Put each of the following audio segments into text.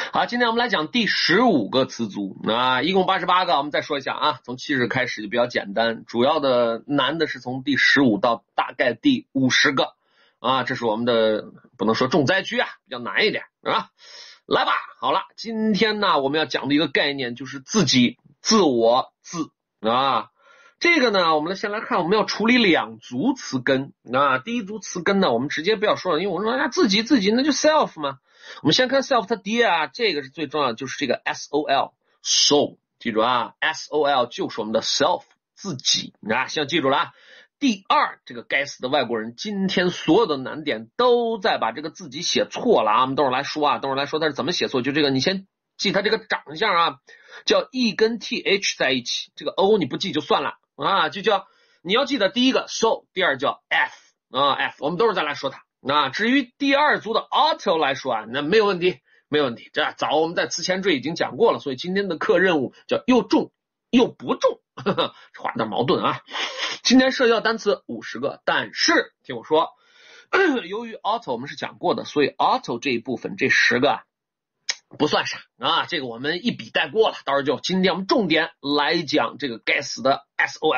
好，今天我们来讲第15个词组啊，一共88个。我们再说一下啊，从70开始就比较简单，主要的难的是从第15到大概第50个啊，这是我们的不能说重灾区啊，比较难一点啊。来吧，好了，今天呢我们要讲的一个概念就是自己、自我、自啊。这个呢，我们先来看，我们要处理2组词根啊。第一组词根呢，我们直接不要说了，因为我说自己那就 self 嘛。我们先看 self 它第一啊，这个是最重要的，就是这个 soul soul， 记住啊 ，soul 就是我们的 self 自己啊，先记住了啊。第二，这个该死的外国人，今天所有的难点都在把这个自己写错了啊。我们等会儿来说啊，等会儿来说他是怎么写错，就这个你先记他这个长相啊，叫 e 跟 th 在一起，这个 o 你不记就算了啊，就叫你要记得第一个 soul， 第二叫 f 啊 f， 我们等会儿再来说它。那至于第二组的 auto 来说啊，那没有问题，没有问题。这早我们在词前缀已经讲过了，所以今天的课任务叫又重又不重，话有点矛盾啊。今天涉及到单词50个，但是听我说，由于 auto 我们是讲过的，所以 auto 这一部分这10个不算啥啊，这个我们一笔带过了。到时候就今天我们重点来讲这个该死的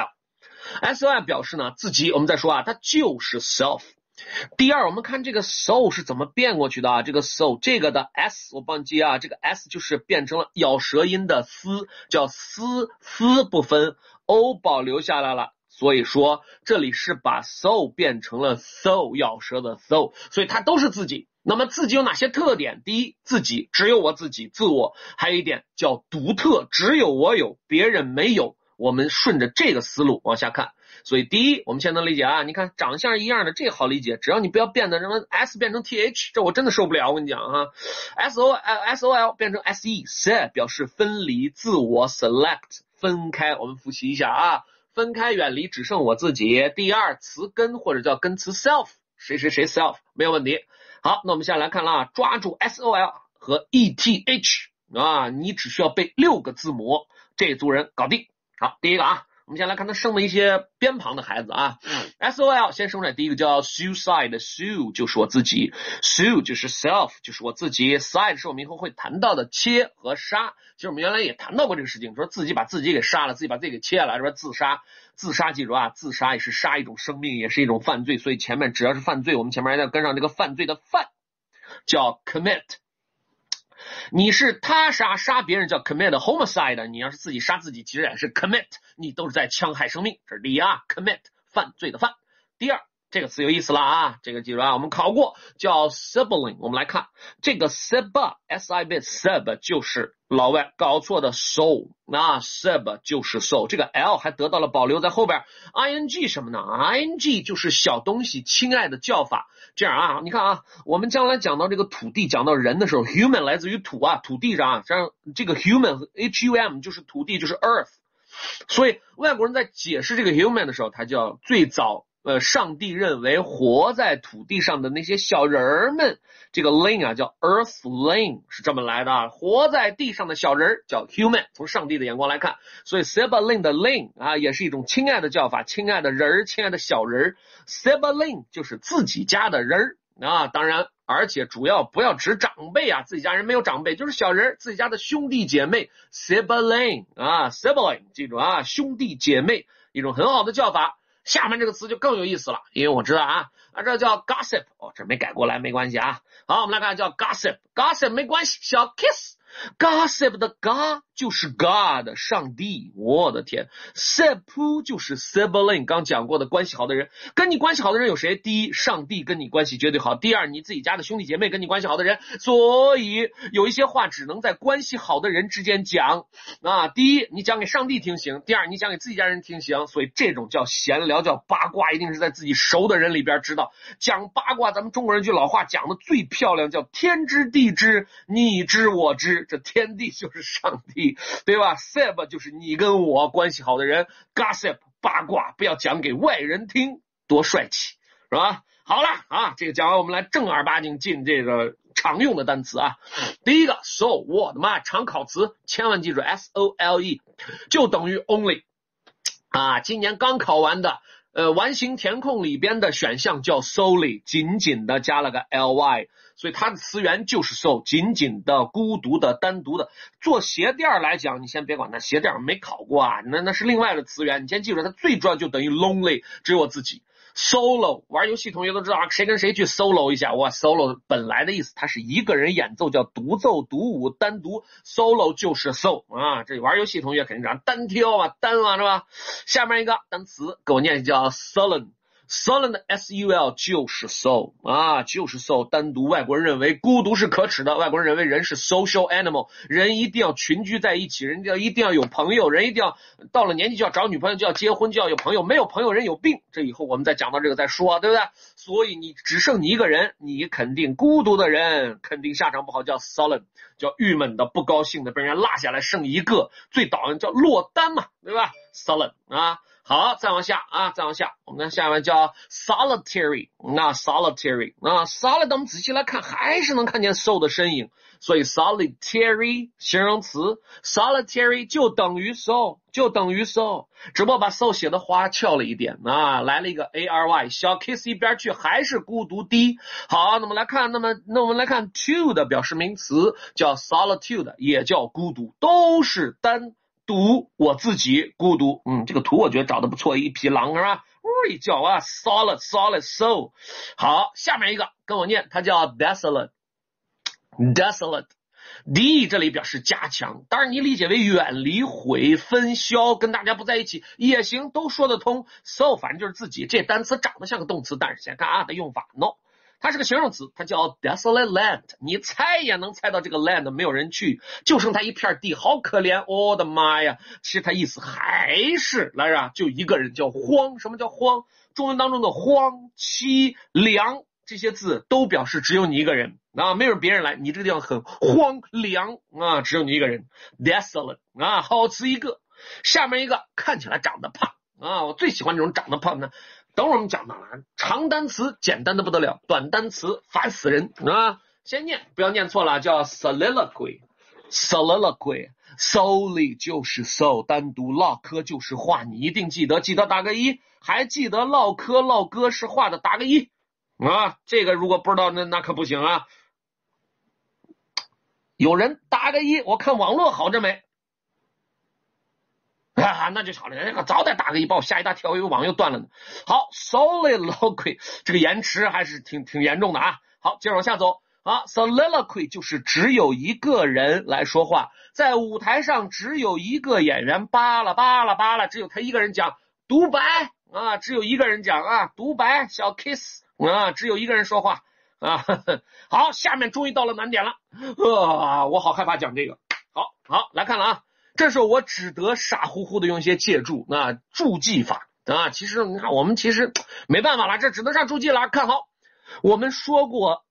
soul。soul 表示呢自己，我们再说啊，它就是 self。第二，我们看这个 soul 是怎么变过去的啊？这个 soul 这个的 s 我帮你记啊，这个 s 就是变成了咬舌音的丝，叫丝不分 o 保留下来了。所以说这里是把 soul 变成了 soul 咬舌的 soul， 所以它都是自己。那么自己有哪些特点？第一，自己只有我自己，自我。还有一点叫独特，只有我有，别人没有。我们顺着这个思路往下看。所以第一，我们先能理解啊，你看长相一样的，这个好理解，只要你不要变得什么 s 变成 th， 这我真的受不了，我跟你讲啊。soul 变成 se 表示分离自我 select 分开，我们复习一下啊，分开远离只剩我自己。第二，词根或者叫根词 self， 谁 self 没有问题。好，那我们现在来看了啊，抓住 soul 和 eth 啊，你只需要背6个字母，这组人搞定。好，第一个啊，我们先来看他生的一些边旁的孩子啊。soul 先生出来第一个叫 suicide， 就是我自己， sue 就是 self， 就是我自己， side 是我们以后会谈到的切和杀。其实我们原来也谈到过这个事情，说自己把自己给杀了，自己把自己给切了，是吧？自杀记住啊，自杀也是杀一种生命，也是一种犯罪，所以前面只要是犯罪，我们前面还要跟上这个犯罪的犯，叫 commit。你是他杀别人叫 commit homicide， 你要是自己杀自己其实也是 commit， 你都是在戕害生命，这是第一啊 commit 犯罪的犯。第二，这个词有意思了啊，这个记住啊，我们考过叫 sibling。 我们来看这个 sib sib 就是老外搞错的 soul， 那 sib 就是 soul， 这个 l 还得到了保留在后边。 ing 什么呢？ ing 就是小东西亲爱的叫法。这样啊，你看啊，我们将来讲到这个土地，讲到人的时候， human 来自于土啊，土地上啊，这个 human hum 就是土地，就是 earth。 所以外国人在解释这个 human 的时候，他叫最早上帝认为活在土地上的那些小人儿们，这个 ling 啊叫 earthling， 是这么来的啊，活在地上的小人叫 human， 从上帝的眼光来看。所以 sibling 的 ling 啊也是一种亲爱的叫法，亲爱的人，亲爱的小人。sibling 就是自己家的人啊，当然而且主要不要指长辈啊，自己家人没有长辈，就是小人，自己家的兄弟姐妹 sibling 啊 sibling 记住啊，兄弟姐妹一种很好的叫法。下面这个词就更有意思了，因为我知道啊，这叫 gossip， 这没改过来没关系啊。好，我们来看叫 gossip 没关系，小 kiss。 gossip 的 ga 就是 God 上帝，我的天。sib 就是 sibling， 刚讲过的关系好的人。跟你关系好的人有谁？第一，上帝跟你关系绝对好。第二，你自己家的兄弟姐妹跟你关系好的人。所以有一些话只能在关系好的人之间讲啊。第一，你讲给上帝听行；第二，你讲给自己家人听行。所以这种叫闲聊，叫八卦，一定是在自己熟的人里边知道。讲八卦，咱们中国人句老话讲的最漂亮，叫天知地知，你知我知。这天地就是上帝，对吧？ sib 就是你跟我关系好的人， gossip 八卦不要讲给外人听，多帅气，是吧？好了啊，这个讲完，我们来正儿八经进这个常用的单词啊。第一个 soul， 我的妈，常考词，千万记住 sole 就等于 only 啊，今年刚考完的完形填空里边的选项叫 solely， 紧紧的加了个 ly， 所以它的词源就是 so， 仅仅的、孤独的、单独的。做鞋垫来讲，你先别管它，鞋垫没考过啊，那是另外的词源。你先记住，它最主要就等于 lonely， 只有我自己。solo 玩游戏同学都知道啊，谁跟谁去 solo 一下，哇 ，solo 本来的意思它是一个人演奏，叫独奏、独舞、单独 ，solo 就是 so 啊，这玩游戏同学肯定讲单挑啊，单啊是吧？下面一个单词给我念叫 sullen。sullen 的 sul 就是 so 啊，就是 so。单独外国人认为孤独是可耻的，外国人认为人是 social animal， 人一定要群居在一起，人一定要有朋友，人一定要到了年纪就要找女朋友，就要结婚，就要有朋友，没有朋友人有病。这以后我们再讲到这个再说，对不对？所以你只剩你一个人，你肯定孤独的人肯定下场不好，叫 sullen， 叫郁闷的、不高兴的，被人家落下来剩一个，最讨厌叫落单嘛，对吧 ？sullen 啊。好，再往下啊，再往下，我们看下面叫 solitary， 那 solitary 啊 solid 我们仔细来看还是能看见 so 的身影，所以 solitary 形容词 solitary 就等于 so， 就等于 so， 只不过把 so 写的花俏了一点啊，来了一个 ary， 小 kiss 一边去，还是孤独的。好，那么来看，那我们来看 to 的表示名词叫 solitude， 也叫孤独，都是单独，我自己孤独。这个图我觉得找的不错，一匹狼是吧？一叫啊 solid so。 好，下面一个跟我念，它叫 desolate。 D 这里表示加强，当然你理解为远离、毁、分销，跟大家不在一起也行，都说得通。so 反正就是自己，这单词长得像个动词，但是先看啊的用法 no，它是个形容词，它叫 desolate land， 你猜也能猜到这个 land 没有人去，就剩它一片地，好可怜，我的妈呀！其实它意思还是来着，就一个人，叫荒。什么叫荒？中文当中的荒、凄、凉这些字都表示只有你一个人啊，没有别人来，你这个地方很荒凉啊，只有你一个人 ，desolate 啊，好词一个。下面一个看起来长得胖啊，我最喜欢这种长得胖的。等会儿我们讲到了长单词简单的不得了，短单词烦死人啊！先念，不要念错了，叫 soliloquy。 solely 就是 so， 单独，唠嗑就是话，你一定记得打个一，还记得唠嗑唠嗑是话的打个一啊！这个如果不知道那可不行啊！有人打个一，我看网络好着没？那就巧了，早点打个一，把我吓一大跳，以为网又断了呢。好 soliloquy 这个延迟还是挺严重的啊。好，接着往下走啊。soliloquy 就是只有一个人来说话，在舞台上只有一个演员，巴拉巴拉巴拉，只有他一个人讲独白啊，只有一个人讲啊独白，小 kiss 啊，只有一个人说话啊。好，下面终于到了难点了我好害怕讲这个。好来看了啊。这时候我只得傻乎乎的用一些借助注记法啊，其实你看我们其实没办法了，这只能上注记了。看好，我们说过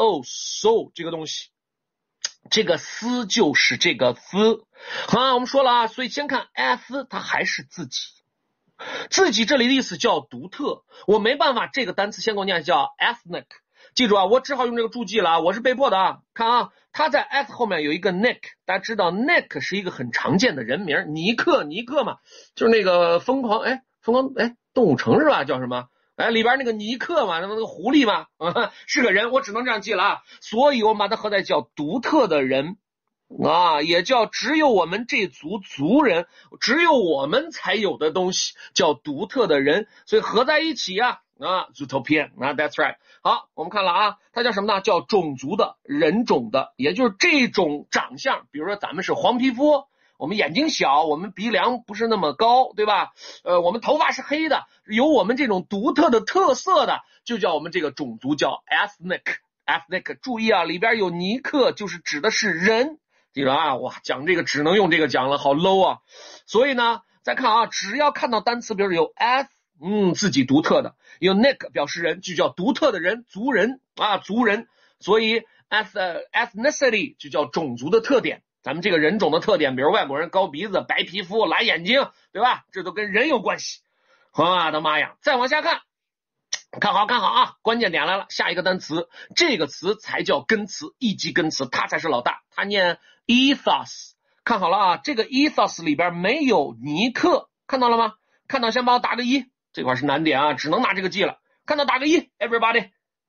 so 这个东西，这个思就是这个思啊，我们说了啊，所以先看 s 它还是自己，自己这里的意思叫独特，我没办法，这个单词先给我念叫 ethnic， 记住啊，我只好用这个注记了啊，我是被迫的啊。看啊，它在 s 后面有一个 Nick， 大家知道 Nick 是一个很常见的人名，尼克嘛，就是那个疯狂动物城是吧？叫什么？里边那个尼克嘛，那个狐狸嘛，是个人，我只能这样记了啊。所以我们把它合在叫独特的人啊，也叫只有我们这族人，只有我们才有的东西，叫独特的人，所以合在一起啊，Zootopia 啊 ，That's right。好，我们看了啊，它叫什么呢？叫种族的、人种的，也就是这种长相，比如说咱们是黄皮肤，我们眼睛小，我们鼻梁不是那么高，对吧？我们头发是黑的，有我们这种独特的特色的，就叫我们这个种族叫 ethnic。注意啊，里边有尼克，就是指的是人。记住啊，哇，讲这个只能用这个讲了，好 low 啊！所以呢，再看啊，只要看到单词，比如有 eth， 自己独特的，有 nick 表示人，就叫独特的人，族人啊，族人。所以 ethnicity 就叫种族的特点，咱们这个人种的特点，比如外国人高鼻子、白皮肤、蓝眼睛，对吧？这都跟人有关系。我的妈呀！再往下看。看好啊，关键点来了，下一个单词，这个词才叫根词，一级根词，它才是老大，它念 ethos。 看好了啊，这个 ethos 里边没有尼克，看到了吗？看到先帮我打个一，这块是难点啊，只能拿这个记了。看到打个一 everybody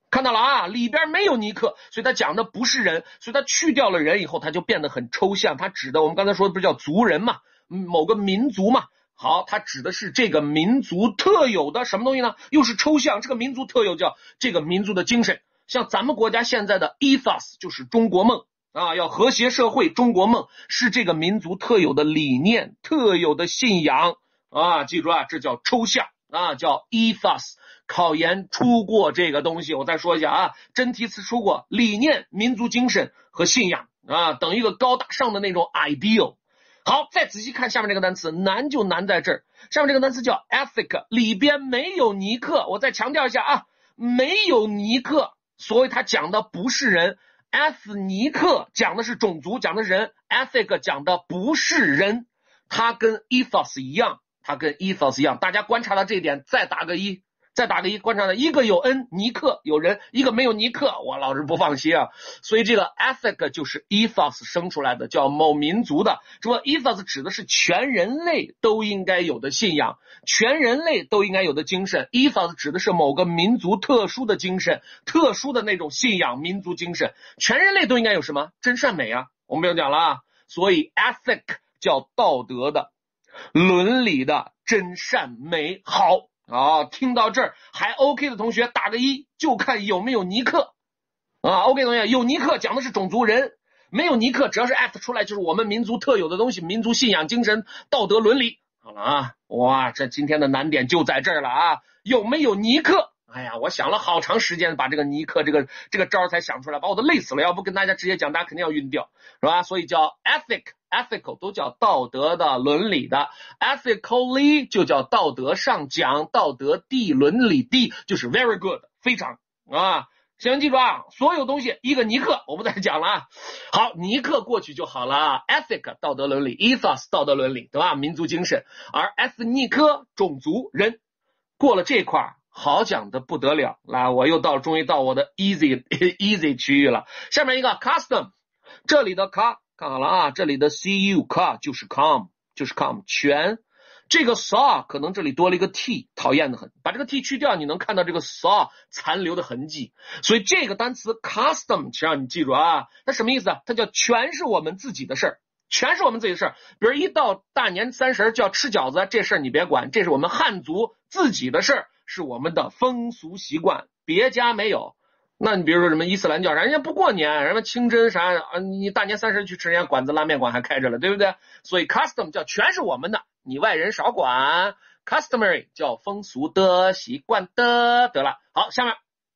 看到了啊，里边没有尼克，所以他讲的不是人，所以他去掉了人以后，他就变得很抽象。他指的我们刚才说的不是叫族人嘛，某个民族嘛。好，它指的是这个民族特有的什么东西呢？又是抽象，这个民族特有叫这个民族的精神。像咱们国家现在的 ethos 就是中国梦啊，要和谐社会，中国梦是这个民族特有的理念、特有的信仰啊，记住啊，这叫抽象啊，叫 ethos。考研出过这个东西，我再说一下啊，真题词出过理念、民族精神和信仰啊，等一个高大上的那种 ideal。好，再仔细看下面这个单词，难就难在这儿。下面这个单词叫 ethic， 里边没有尼克。我再强调一下啊，没有尼克，所以他讲的不是人。ethnic 讲的是种族，讲的是人。ethic 讲的不是人，它跟 ethos 一样，大家观察到这一点，再打个一。观察到一个有尼克有人，一个没有尼克，我老是不放心啊。所以这个 ethic 就是 ethos 生出来的，叫某民族的。说 ethos 指的是全人类都应该有的信仰，全人类都应该有的精神。ethos 指的是某个民族特殊的精神，特殊的那种信仰，民族精神。全人类都应该有什么？真善美啊，我们不用讲了啊。所以 ethic 叫道德的、伦理的、真善美好。听到这儿还 OK 的同学打个一，就看有没有尼克啊。OK 同学，有尼克讲的是种族人，没有尼克只要是 F 出来就是我们民族特有的东西，民族信仰、精神、道德、伦理。好了啊，哇，这今天的难点就在这儿了啊，有没有尼克？哎呀，我想了好长时间，把这个尼克这个招才想出来，把我都累死了。要不跟大家直接讲，大家肯定要晕掉，是吧？所以叫 ethical 都叫道德的、伦理的 ，ethically 就叫道德上讲、道德地、伦理地，就是 very good 非常啊。先记住啊，所有东西一个尼克，我不再讲了啊。好，尼克过去就好了 ，ethic 道德伦理 ，ethos 道德伦理，对吧？民族精神，而 ethnic 种族人过了这块好讲的不得了。来，我终于到我的 easy 区域了。下面一个 custom， 这里的 看好了啊，这里的 cu 就是 com 全。这个 saw 可能这里多了一个 t， 讨厌的很，把这个 t 去掉，你能看到这个 saw 残留的痕迹。所以这个单词 custom 请让你记住啊，它什么意思啊？它叫全是我们自己的事儿，全是我们自己的事儿。比如一到大年30就要吃饺子，这事儿你别管，这是我们汉族自己的事儿，是我们的风俗习惯，别家没有。那你比如说什么伊斯兰教，人家不过年，人家清真啥啊，你大年30去吃，人家馆子拉面馆还开着了，对不对？所以 custom 叫全是我们的，你外人少管。customary 叫风俗的、习惯的，得了。好，下面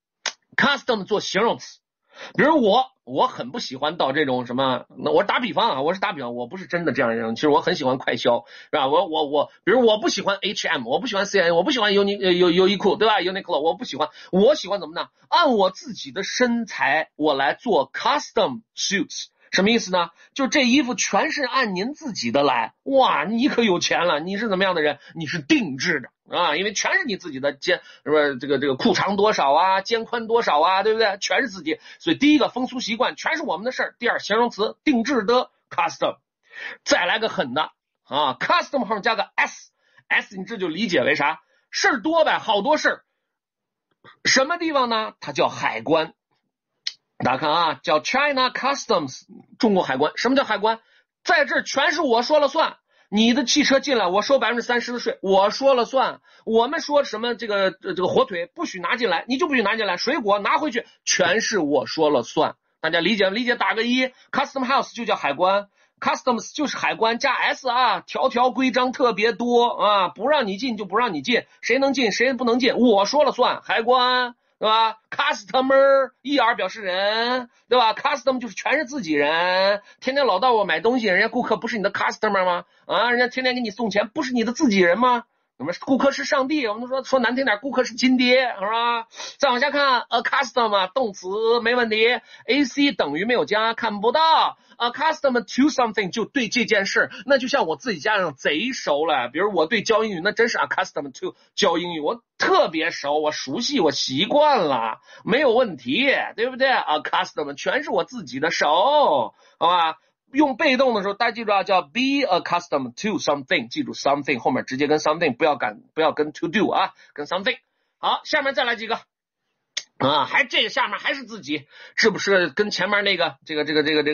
custom 做形容词，比如我很不喜欢到这种什么，那我打比方啊，我不是真的这样的人，其实我很喜欢快消，是吧？比如我不喜欢 H&M， 我不喜欢 C&A， 我不喜欢优衣库，对吧 ？Uniqlo 我不喜欢，我喜欢怎么呢？按我自己的身材，我来做 custom suits。什么意思呢？就这衣服全是按您自己的来，哇，你可有钱了！你是怎么样的人？你是定制的啊，因为全是你自己的肩，是不是这个裤长多少啊，肩宽多少啊，对不对？全是自己。所以第一个风俗习惯全是我们的事儿。第二形容词定制的 custom， 再来个狠的啊 ，custom 后面加个 s， 你这就理解为啥？事儿多呗，好多事儿。什么地方呢？它叫海关。大家看啊，叫 China Customs， 中国海关。什么叫海关？在这儿全是我说了算。你的汽车进来，我收30%的税，我说了算。我们说什么这个火腿不许拿进来，你就不许拿进来。水果拿回去，全是我说了算。大家理解打个一。Custom House 就叫海关 ，Customs 就是海关加 s 啊，条条规章特别多啊，不让你进就不让你进，谁能进谁不能进，我说了算，海关。对吧 ？Customer ER 表示人，对吧 ？Custom 就是全是自己人，天天老到我买东西，人家顾客不是你的 customer 吗？啊，人家天天给你送钱，不是你的自己人吗？那么顾客是上帝，我们说难听点，顾客是亲爹，是吧？再往下看 ，accustomed 啊，动词没问题 ，AC 等于没有加，看不到。accustomed to something 就对这件事，那就像我自己家人贼熟了，比如我对教英语，那真是 accustomed to 教英语，我特别熟，我熟悉，我习惯了，没有问题，对不对 ？accustomed 全是我自己的手，好吧？用被动的时候，大家记住啊，叫 be accustomed to something， 记住 something 后面直接跟 something，不要跟 to do 啊，跟 something。好，下面再来几个。 还这个下面还是自己，是不是跟前面那个这个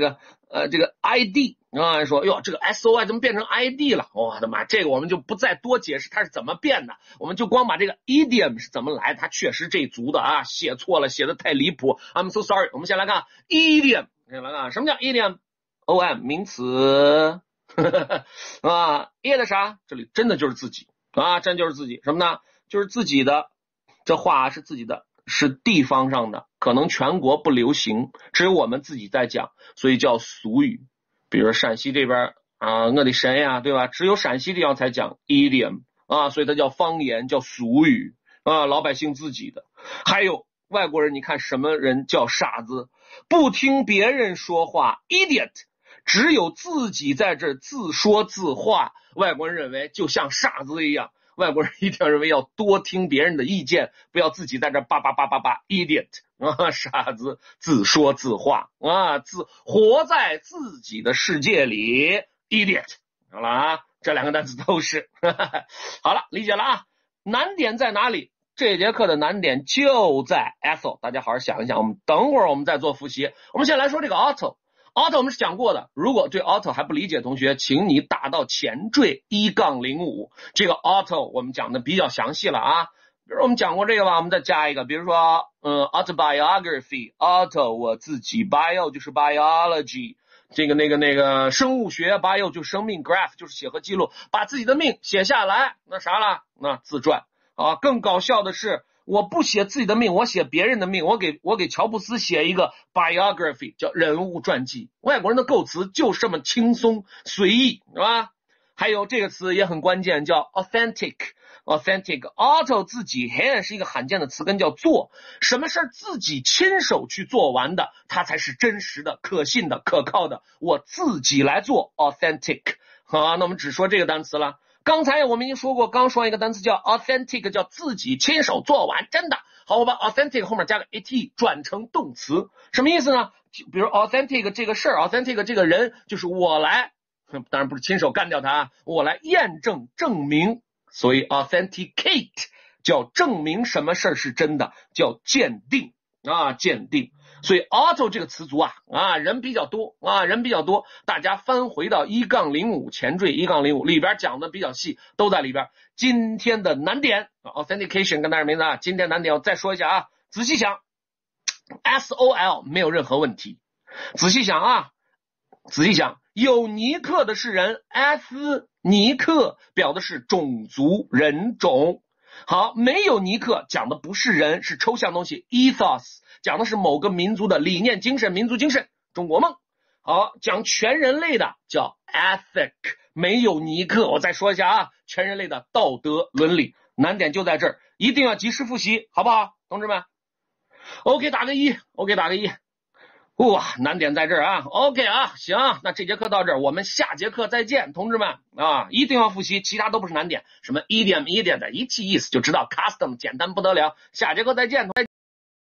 ID 啊？说哟，这个 SOI 怎么变成 ID 了？我的妈，这个我们就不再多解释它是怎么变的，我们就光把这个 idiom 是怎么来，它确实这族的啊，写错了，写的太离谱 ，I'm so sorry。我们先来看 idiom， 先来看什么叫 idiom？OM 名词啊 ，it 啥？这里真的就是自己啊，真就是自己什么呢？就是自己的，这话是自己的。是地方上的，可能全国不流行，只有我们自己在讲，所以叫俗语。比如说陕西这边啊，我的神呀，对吧？只有陕西地方才讲 idiom 啊，所以它叫方言，叫俗语啊，老百姓自己的。还有外国人，你看什么人叫傻子？不听别人说话 idiot， 只有自己在这自说自话，外国人认为就像傻子一样。外国人一定认为要多听别人的意见，不要自己在这叭叭叭叭叭 idiot 啊，傻子，自说自话啊，活在自己的世界里 idiot。好了啊，这两个单词都是好了，理解了啊。难点在哪里？这节课的难点就在 Ethel， 大家好好想一想，我们等会儿我们再做复习。我们先来说这个 auto 我们是讲过的，如果对 auto 还不理解同学，请你打到前缀1-05，这个 auto 我们讲的比较详细了啊。比如我们讲过这个吧，我们再加一个，比如说autobiography auto 我自己 bio 就是 biology， 这个那个生物学 bio 就是生命 graph 就是写和记录，把自己的命写下来，那啥了？那自传啊。更搞笑的是，我不写自己的命，我写别人的命。我给乔布斯写一个 biography， 叫人物传记。外国人的构词就这么轻松随意，是吧？还有这个词也很关键，叫 authentic。auto 自己 hand 是一个罕见的词根，叫做什么事自己亲手去做完的，它才是真实的、可信的、可靠的。我自己来做 authentic。好，那我们只说这个单词了。刚才我们已经说过，刚说一个单词叫 authentic， 叫自己亲手做完，真的。好，我把 authentic 后面加个 at 转成动词，什么意思呢？比如 authentic 这个事儿 ，authentic 这个人就是我来，当然不是亲手干掉他，我来验证证明，所以 authenticate 叫证明什么事儿是真的，叫鉴定啊，鉴定。所以 auto 这个词组人比较多，大家翻回到1-05前缀1-05里边讲的比较细，都在里边。今天的难点 authentication 跟大家名字啊，今天难点我再说一下啊，仔细想 SOL 没有任何问题，仔细想，有尼克的是人 ethnic 尼克表的是种族人种。好，没有尼克讲的不是人，是抽象东西 ethos 讲的是某个民族的理念精神、民族精神、中国梦。好，讲全人类的叫 ethic， 没有尼克。我再说一下全人类的道德伦理。难点就在这儿，一定要及时复习，好不好，同志们 ？OK 打个一 ，OK 打个一。哇，难点在这儿！OK 行，那这节课到这儿，我们下节课再见，同志们一定要复习，其他都不是难点，什么idiom 的一记意思就知道 custom 简单不得了，下节课再见。